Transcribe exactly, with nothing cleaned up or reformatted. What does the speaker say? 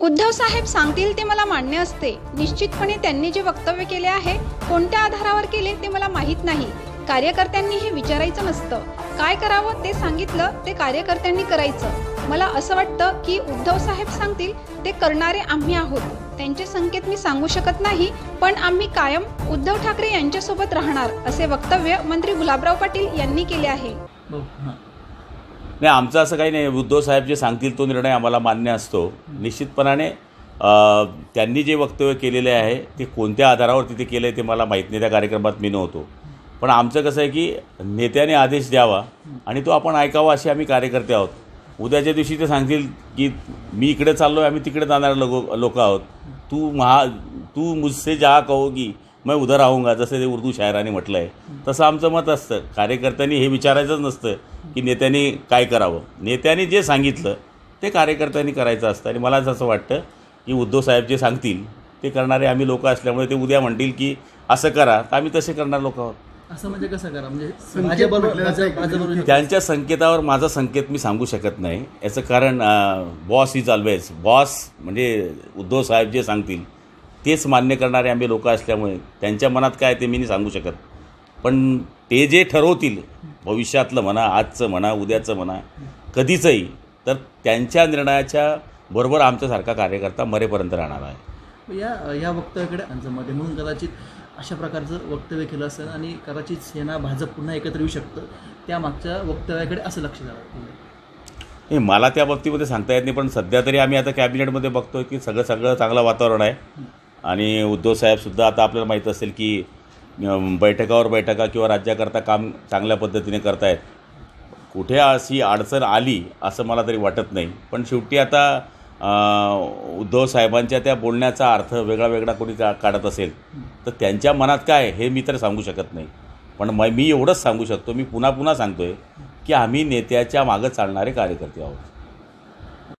उद्धव साहेब सांगतील ते मला मान्य असते। निश्चितपणे त्यांनी जे वक्तव्य केले आहे कोणत्या आधारावर केले ते मला माहीत नाही। कार्यकर्त्यांनी हे विचारायचं नसतं, काय करावं ते सांगितलं ते कार्यकर्त्यांनी करायचं। मला असं वाटतं की उद्धव साहेब सांगतील ते करणारे आम्ही आहोत। त्यांचे संकेत मी सांगू शकत नाही, पण आम्ही कायम उद्धव ठाकरे यांच्यासोबत राहणार असे वक्तव्य मंत्री गुलाबराव पाटील यांनी केले आहे। नाही, आमचं असं काही नाही। उद्धव साहेब जे सांगतील तो निर्णय आम्हाला मान्य असतो। निश्चितपणाने त्यांनी जे वक्तव्य केलेले आहे ते कोणत्या आधारावर तिथे केलं आहे ते मला माहीत नाही, त्या कार्यक्रमात मी नव्हतो। पण आमचं कसं आहे की नेत्याने आदेश द्यावा आणि तो आपण ऐकावा असे आम्ही कार्यकर्ते आहोत। उद्याच्या दिवशी ते सांगतील की मी इकडे चाललो आहे, आम्ही तिकडे जाणारे लोक लोक आहोत, तू महा तू मुझसे जहाँ कहोगी मैं उधर आऊँगा, जसं ते उर्दू शायराने म्हटलं आहे तसं आमचं मत असतं। कार्यकर्त्यांनी हे विचारायचंच नसतं की नेत्यांनी काय करावं, नेत्यांनी जे सांगितलं ते कार्यकर्त्यांनी करायचं असतं। आणि मला असं वाटतं की उद्धव साहेब जे सांगतील ते करणारे आम्ही लोक असल्यामुळे ते उद्या म्हणतील की असं करा तर आम्ही तसे करणार लोक आहोत। असं म्हणजे कसं करा, म्हणजे भाजपबरोबर त्यांच्या संकेतावर माझा संकेत मी सांगू शकत नाही। याचं कारण बॉस इज ऑलवेज बॉस, म्हणजे उद्धव साहेब जे सांगतील तेच मान्य करणारे आम्ही लोक असल्यामुळे त्यांच्या मनात काय ते मी नाही सांगू शकत। पण ते जे ठरवतील भविष्यातलं म्हणा, आजचं म्हणा, उद्याचं म्हणा, कधीचंही, तर त्यांच्या निर्णयाच्या बरोबर आमच्यासारखा कार्यकर्ता मरेपर्यंत राहणार आहे। या या वक्तव्याकडे मध्ये म्हणून कदाचित अशा प्रकारचं वक्तव्य केलं असेल आणि कदाचित सेना भाजप पुन्हा एकत्र येऊ शकतं, त्या मागच्या वक्तव्याकडे असं लक्ष द्यावं। नाही, मला त्या बाबतीमध्ये सांगता येत नाही, पण सध्या तरी आम्ही आता कॅबिनेटमध्ये बघतो की सगळं सगळं चांगलं वातावरण आहे। आणि उद्धव साहेबसुद्धा आता आपल्याला माहीत असेल की बैठकावर बैठका किंवा राज्याकरता काम चांगल्या पद्धतीने करतायत। कुठे अशी अडचण आली असं मला तरी वाटत नाही। पण शेवटी आता उद्धव साहेबांच्या त्या बोलण्याचा अर्थ वेगळा वेगळा कोणी का काढत असेल तर त्यांच्या मनात काय हे मी तर सांगू शकत नाही। पण मी एवढंच सांगू शकतो, मी पुन्हा पुन्हा सांगतो आहे की आम्ही नेत्याच्या मागं चालणारे कार्यकर्ते आहोत।